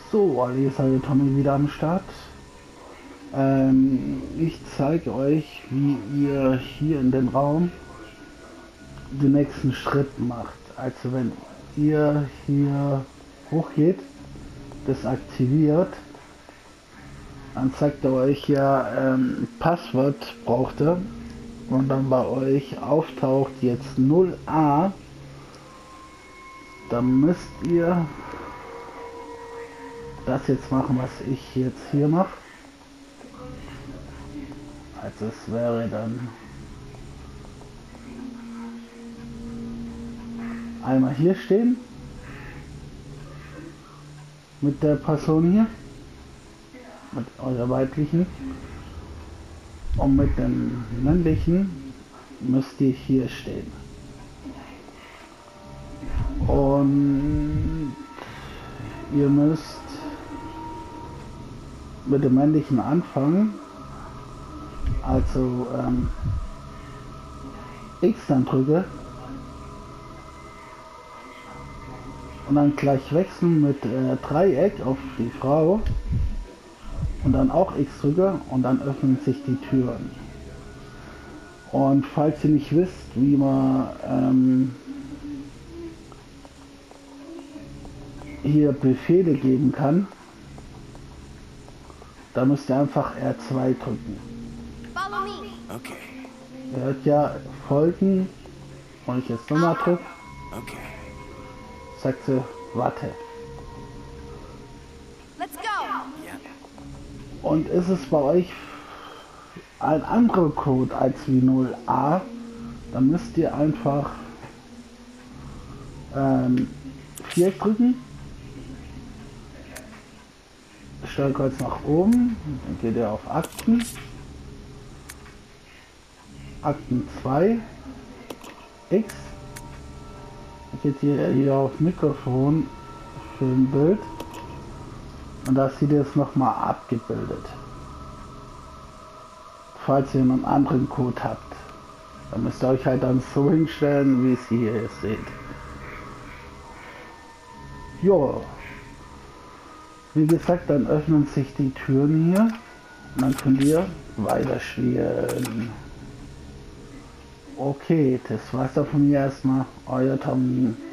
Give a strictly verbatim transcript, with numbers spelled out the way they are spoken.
So, Alisa und Tommy wieder am Start. Ähm, ich zeige euch, wie ihr hier in den Raum den nächsten Schritt macht. Also wenn ihr hier hochgeht, das aktiviert, dann zeigt er euch ja, ähm, Passwort braucht er, und dann bei euch auftaucht jetzt null a, dann müsst ihr das jetzt machen, was ich jetzt hier mache. Also es wäre dann einmal hier stehen mit der Person hier, mit eurer weiblichen, und mit dem männlichen müsst ihr hier stehen. Und ihr müsst mit dem männlichen anfangen, also ähm, X dann drücke und dann gleich wechseln mit äh, Dreieck auf die Frau und dann auch X drücke und dann öffnen sich die Türen. Und falls ihr nicht wisst, wie man ähm, hier Befehle geben kann, da müsst ihr einfach R zwei drücken. Okay. Ihr hört ja folgen, und ich jetzt nochmal drücke, Okay. sagt sie, warte. Let's go. Ja. Und ist es bei euch ein anderer Code als wie null a, dann müsst ihr einfach ähm, vier drücken, Steuerkreuz nach oben, dann geht ihr auf Akten, Akten zwei, X, dann geht ihr hier auf Mikrofon für ein Bild und da seht ihr es nochmal abgebildet. Falls ihr einen anderen Code habt, dann müsst ihr euch halt dann so hinstellen, wie es hier seht. Jo, wie gesagt, dann öffnen sich die Türen hier und dann könnt ihr weiterspielen. Okay, das war's dann von mir erstmal. Euer Tommy.